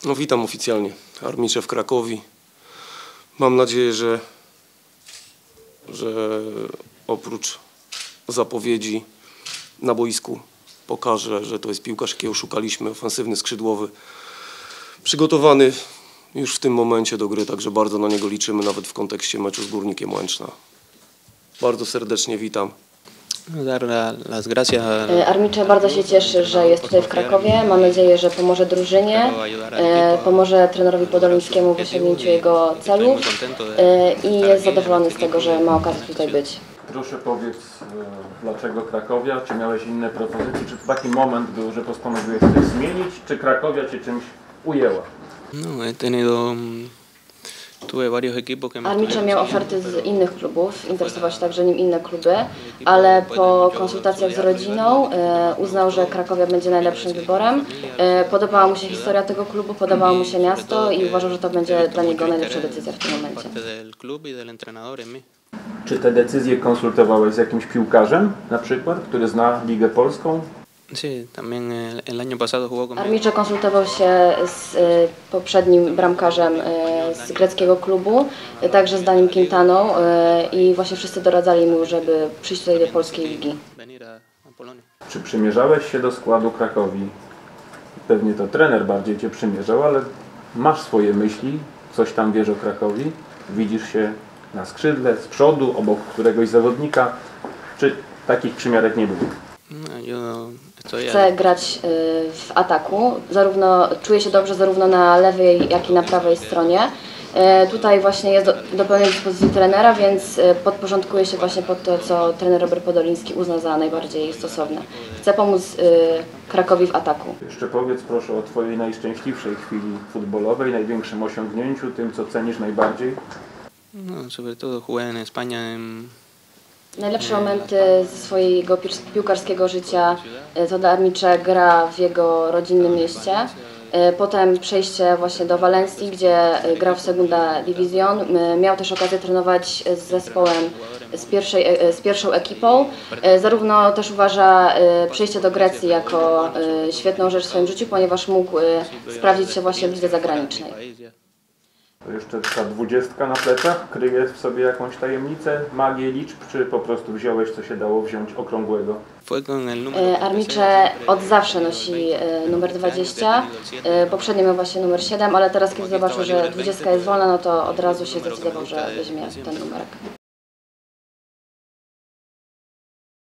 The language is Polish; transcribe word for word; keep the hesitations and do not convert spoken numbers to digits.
No witam oficjalnie Armicze w Krakowie. Mam nadzieję, że, że oprócz zapowiedzi na boisku pokaże, że to jest piłkarz, jakiego szukaliśmy, ofensywny, skrzydłowy, przygotowany już w tym momencie do gry, także bardzo na niego liczymy, nawet w kontekście meczu z Górnikiem Łęczna. Bardzo serdecznie witam. Armicze bardzo się cieszy, że jest tutaj w Krakowie. Mam nadzieję, że pomoże drużynie, pomoże trenerowi Podolińskiemu w osiągnięciu jego celów i jest zadowolony z tego, że ma okazję tutaj być. Proszę powiedz, dlaczego Krakowia? Czy miałeś inne propozycje? Czy to taki moment był, że postanowiłeś coś zmienić? Czy Krakowia Cię czymś ujęła? No, he tenido... Armicze miał oferty z innych klubów, interesowały się także nim inne kluby, ale po konsultacjach z rodziną e, uznał, że Krakowia będzie najlepszym wyborem. E, podobała mu się historia tego klubu, podobało mu się miasto i uważał, że to będzie dla niego najlepsza decyzja w tym momencie. Czy te decyzje konsultowałeś z jakimś piłkarzem, na przykład, który zna Ligę Polską? Armicze konsultował się z y, poprzednim bramkarzem y, z greckiego klubu, y, także z Danim Quintaną y, i właśnie wszyscy doradzali mu, żeby przyjść tutaj do polskiej ligi. Czy przymierzałeś się do składu Krakowi? Pewnie to trener bardziej Cię przymierzał, ale masz swoje myśli, coś tam wiesz o Krakowi, widzisz się na skrzydle, z przodu, obok któregoś zawodnika, czy takich przymiarek nie było? Chcę grać w ataku, zarówno czuję się dobrze zarówno na lewej, jak i na prawej stronie. Tutaj właśnie jest do, do pełnej dyspozycji trenera, więc podporządkuję się właśnie pod to, co trener Robert Podoliński uzna za najbardziej stosowne. Chcę pomóc Krakowi w ataku. Jeszcze powiedz proszę o Twojej najszczęśliwszej chwili futbolowej, największym osiągnięciu, tym co cenisz najbardziej. No, sobre todo jugué en España en... Najlepsze momenty ze swojego piłkarskiego życia to dla Armicze gra w jego rodzinnym mieście. Potem przejście właśnie do Walencji, gdzie grał w Segunda División. Miał też okazję trenować z zespołem, z, pierwszej, z pierwszą ekipą. Zarówno też uważa przejście do Grecji jako świetną rzecz w swoim życiu, ponieważ mógł sprawdzić się właśnie w lidze zagranicznej. To jeszcze ta dwudziestka na plecach kryje w sobie jakąś tajemnicę, magię liczb, czy po prostu wziąłeś, co się dało wziąć okrągłego? Armicze od zawsze nosi numer dwadzieścia, poprzednio miał właśnie numer siedem, ale teraz kiedy zobaczył, że dwudziestka jest wolna, no to od razu się zdecydował, że weźmie ten numerek.